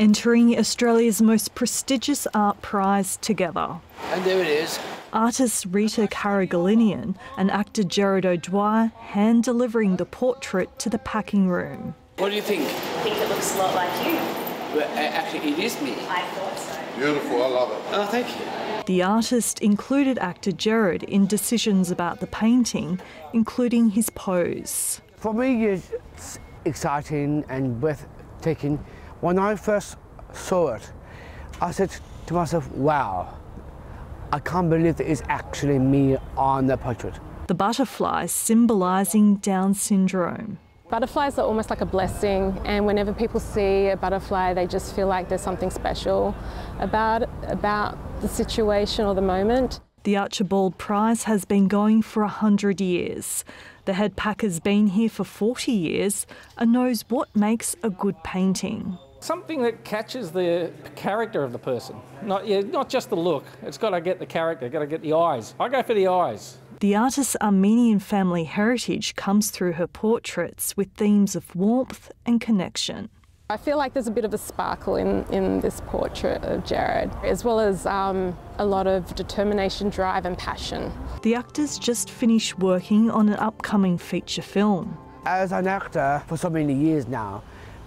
entering Australia's most prestigious art prize together. And there it is. Artist Rita Karagelinian and actor Gerard O'Dwyer hand-delivering the portrait to the packing room. What do you think? I think it looks a lot like you. Well, actually, it is me. I thought so. Beautiful, I love it. Oh, thank you. The artist included actor Gerard in decisions about the painting, including his pose. For me, it's exciting and breathtaking. When I first saw it, I said to myself, wow, I can't believe that it's actually me on the portrait. The butterfly symbolising Down syndrome. Butterflies are almost like a blessing, and whenever people see a butterfly, they just feel like there's something special about the situation or the moment. The Archibald Prize has been going for 100 years. The head packer's been here for 40 years and knows what makes a good painting. Something that catches the character of the person, not just the look. It's got to get the character, got to get the eyes. I go for the eyes. The artist's Armenian family heritage comes through her portraits with themes of warmth and connection. I feel like there's a bit of a sparkle in this portrait of Gerard, as well as a lot of determination, drive and passion. The actor's just finished working on an upcoming feature film. As an actor for so many years now,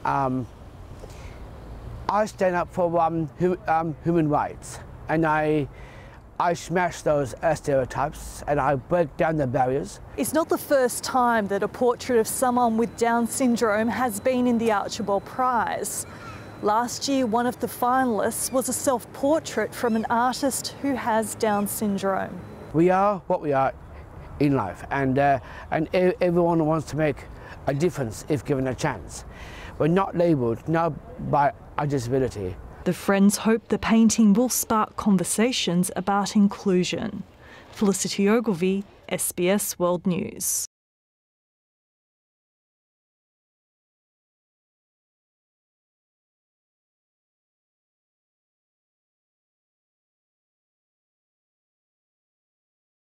I stand up for human rights, and I smash those stereotypes and I break down the barriers. It's not the first time that a portrait of someone with Down syndrome has been in the Archibald Prize. Last year, one of the finalists was a self-portrait from an artist who has Down syndrome. We are what we are in life, and everyone wants to make a difference if given a chance. We're not labelled now by our disability. The friends hope the painting will spark conversations about inclusion. Felicity Ogilvie, SBS World News.